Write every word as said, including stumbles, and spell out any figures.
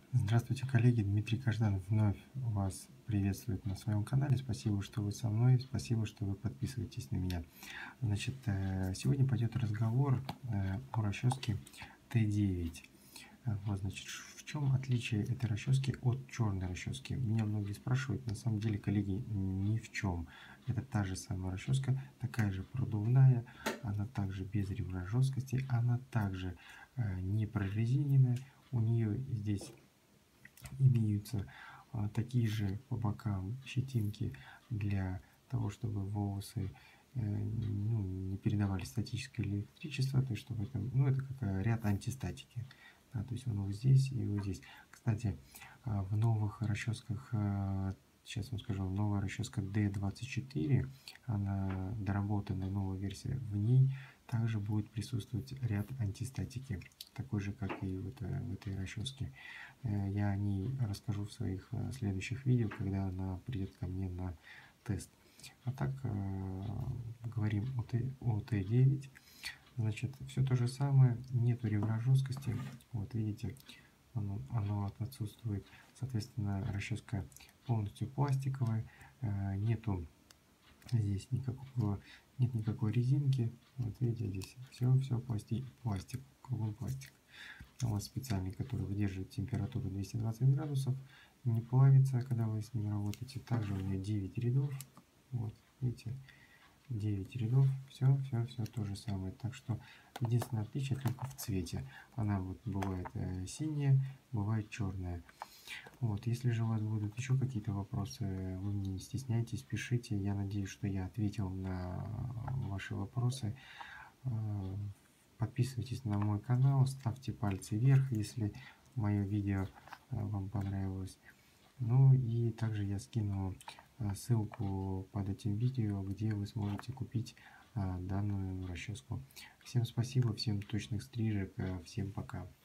Здравствуйте, коллеги! Дмитрий Кажданов вновь вас приветствует на своем канале. Спасибо, что вы со мной, спасибо, что вы подписываетесь на меня. Значит, э, сегодня пойдет разговор э, о расческе Т девять. Э, Вот, значит, ш- в чем отличие этой расчески от черной расчески? Меня многие спрашивают, на самом деле, коллеги, ни в чем. Это та же самая расческа, такая же продувная, она также без ребра жесткости, она также э, не прорезиненная. У нее здесь имеются а, такие же по бокам щетинки для того, чтобы волосы э, ну, не передавали статическое электричество, то есть чтобы это, ну, это как э, ряд антистатики. Да, то есть он вот здесь и вот здесь. Кстати, а, в новых расческах, а, сейчас вам скажу, новая расческа Д двадцать четыре, она доработанная новая версия, в ней также будет присутствовать ряд антистатики, такой же, как и вот э, в этой расческе. Э, Я о ней расскажу в своих э, следующих видео, когда она придет ко мне на тест. А так, э, говорим о Т, о Т девять. Значит, все то же самое, нету ребра жесткости. Вот видите, оно, оно отсутствует. Соответственно, расческа полностью пластиковая, э, нету здесь никакого, нет никакой резинки. Вот видите, здесь все, все пластик, пластик, кругом пластик. У вас специальный, который выдерживает температуру двести двадцать градусов, не плавится, когда вы с ним работаете. Также у нее девять рядов. Вот, видите, девять рядов. Все, все, все то же самое. Так что единственное отличие только в цвете. Она вот бывает э, синяя, бывает черная. Вот, если же у вас будут еще какие-то вопросы, вы мне не стесняйтесь, пишите. Я надеюсь, что я ответил на ваши вопросы. Э, Подписывайтесь на мой канал, ставьте пальцы вверх, если мое видео э, вам понравилось. Ну и также я скину э, ссылку под этим видео, где вы сможете купить э, данную расческу. Всем спасибо, всем точных стрижек, э, всем пока.